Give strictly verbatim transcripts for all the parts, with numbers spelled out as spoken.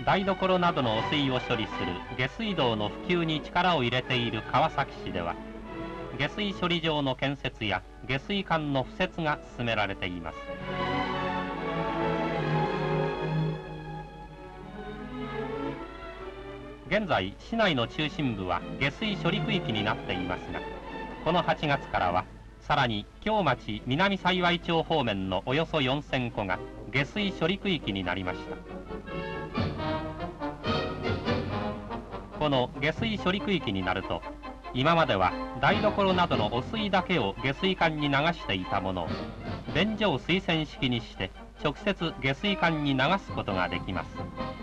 台所などの汚水を処理する下水道の普及に力を入れている川崎市では、下水処理場の建設や下水管の敷設が進められています。現在、市内の中心部は下水処理区域になっていますが、このはちがつからはさらに京町南幸町方面のおよそよんせんこが下水処理区域になりました。この下水処理区域になると、今までは台所などの汚水だけを下水管に流していたものを便所水洗式にして直接下水管に流すことができます。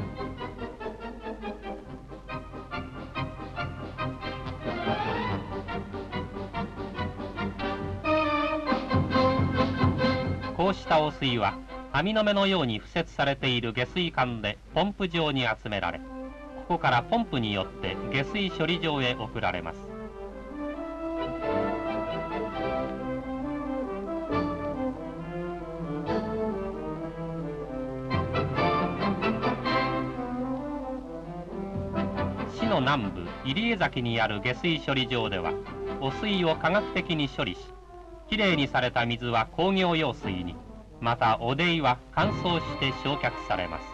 こうした汚水は網の目のように敷設されている下水管でポンプ場に集められ、ここからポンプによって下水処理場へ送られます。市の南部入江崎にある下水処理場では、汚水を科学的に処理し、きれいにされた水は工業用水に、また汚泥は乾燥して焼却されます。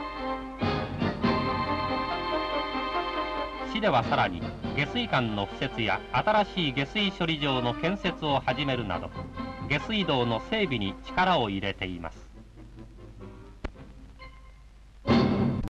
市ではさらに下水管の敷設や新しい下水処理場の建設を始めるなど、下水道の整備に力を入れています。